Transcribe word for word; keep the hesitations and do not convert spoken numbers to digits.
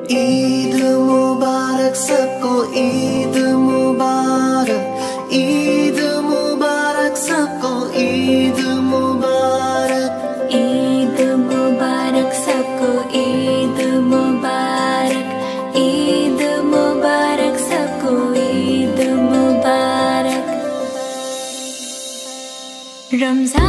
ईद मुबारक सबको, ईद मुबारक, ईद मुबारक सबको, ईद मुबारक, ईद मुबारक सबको, ईद मुबारक, ईद मुबारक सबको, ईद मुबारक। रमजान